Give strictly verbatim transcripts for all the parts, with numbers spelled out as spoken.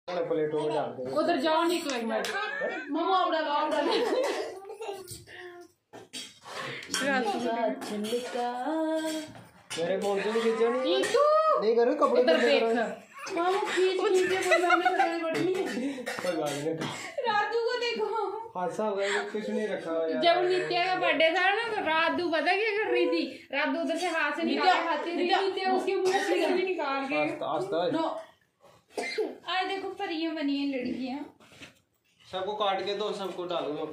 प्लेटों में डाल दे। उधर जाओ निकलो एक मिनट। मामा उड़ा लो उड़ा लो। मेरे फोन से भी खींचो नहीं। नहीं करो कपड़े उधर देख। मामा खींच खींच के बोलने में बढ़नी है। कोई बात नहीं। राजू को देखो। हादसा हो गया कुछ नहीं रखा हुआ यार। जब नित्या का बर्थडे था ना तो राजू पता क्या कर रही थी? राजू उधर से हाथ से निकाल के खाती थी। नित्या उसके मुंह से भी निकाल के। आस्ता नो। आज देखो परियां बनी हैं लड़कियां। सबको काट के दो सबको डालो।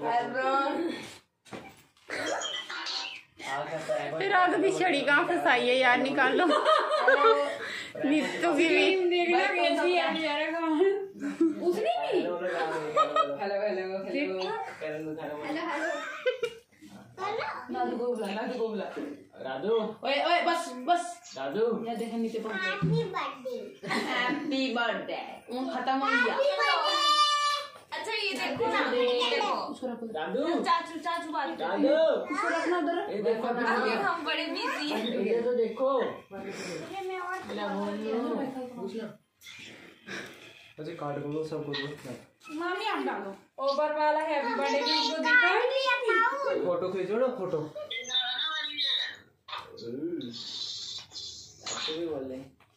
फिर रात की छड़ी कहाँ फंसाई है यार निकालो। नीतू की भी देखना कैसी है यार कहाँ उसने भी। हेलो हेलो हेलो हेलो नादू को बुला नादू को बुला। राजू ओए ओए बस बस राजू या देखो नीचे पहुंच हैप्पी बर्थडे हैप्पी बर्थडे वो खत्म हो गया। अच्छा ये देखो ना देखो राजू चाचू चाचू बात राजू उसको रखना उधर। ये देखो अभी हम बड़े बिजी हैं। ये तो देखो अच्छा काट दो सबको दो। मामी आप डालो ओवर वाला हैप्पी बर्थडे की उसको दिखा। फोटो खींचो ना फोटो। भी बोले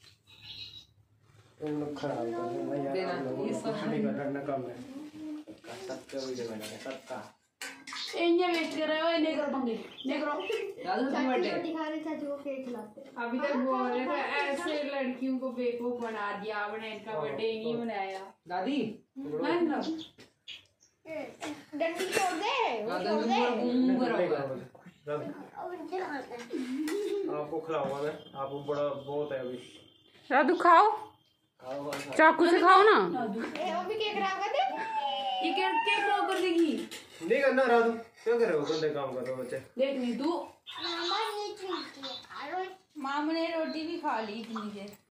तुम लोग खराब कर रहे हो यार। आप लोगों को कुछ नहीं करना कम है। सबका वीडियो बनाना सबका। इन्हें वेस्ट कर रहे हो इन्हें करो पंगे नहीं करो। दादू की बर्थडे दिखा रहे चाचू को केक खिलाते। अभी तक बोल रहे थे ऐसे लड़कियों को बेवकूफ बना दिया आपने इनका बर्थडे नहीं मनाया। दादी नहीं ना डंडी छोड़ दे वो छोड़ दे। आपको खिलाऊंगा मैं। आपको बड़ा बहुत है अभी। राजू खाओ चाकू से खाओ ना। ए वो भी केक खराब कर दे। ये केक केक खराब कर देगी। नहीं करना राजू क्यों कर रहे हो गंदे काम कर रहे हो बच्चे। देख नहीं तू मामा ये चीज मामा ने रोटी भी खा ली इतनी देर।